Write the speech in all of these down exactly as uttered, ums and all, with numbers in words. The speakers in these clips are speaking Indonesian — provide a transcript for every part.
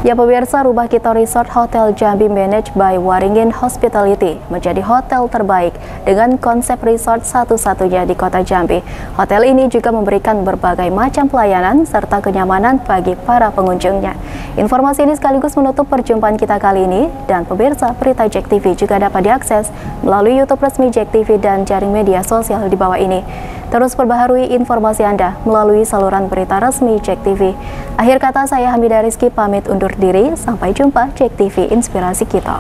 Ya pemirsa, Rumah Kita Resort Hotel Jambi managed by Waringin Hospitality menjadi hotel terbaik dengan konsep resort satu-satunya di kota Jambi. Hotel ini juga memberikan berbagai macam pelayanan serta kenyamanan bagi para pengunjungnya. Informasi ini sekaligus menutup perjumpaan kita kali ini, dan pemirsa, berita Jack T V juga dapat diakses melalui YouTube resmi Jack T V dan jaring media sosial di bawah ini. Terus perbaharui informasi Anda melalui saluran berita resmi Jack T V. Akhir kata, saya Hamidah Rizky pamit undur diri. Sampai jumpa Jack T V, inspirasi kita.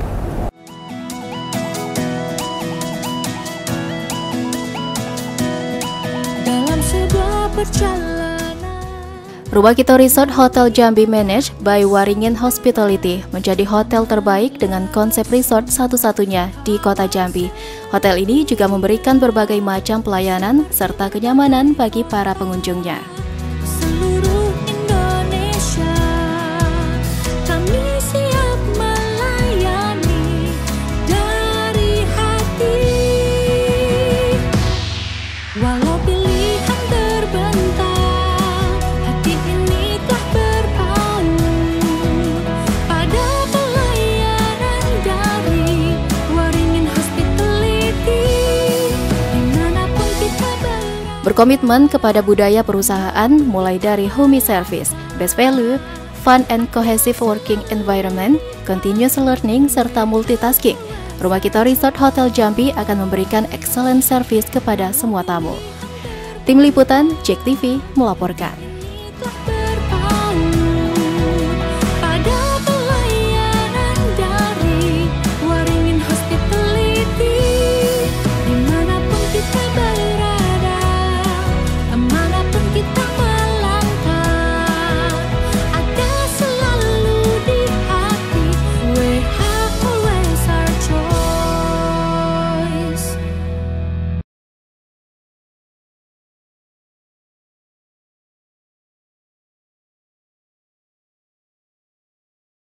Dalam sebuah perjalanan. Rumah Kita Resort Hotel Jambi managed by Waringin Hospitality menjadi hotel terbaik dengan konsep resort satu-satunya di kota Jambi. Hotel ini juga memberikan berbagai macam pelayanan serta kenyamanan bagi para pengunjungnya. Seluruh Indonesia, kami siap melayani dari hati. Walau pilihan terbentang, hati ini telah berpaling pada pelayanan dari Waringin Hospitality. Dimanapun kita berada, Berkomitmen kepada budaya perusahaan mulai dari homey service, best value, fun and cohesive working environment, continuous learning, serta multitasking. Rumah Kita Resort Hotel Jambi akan memberikan excellent service kepada semua tamu. Tim Liputan Jack T V melaporkan.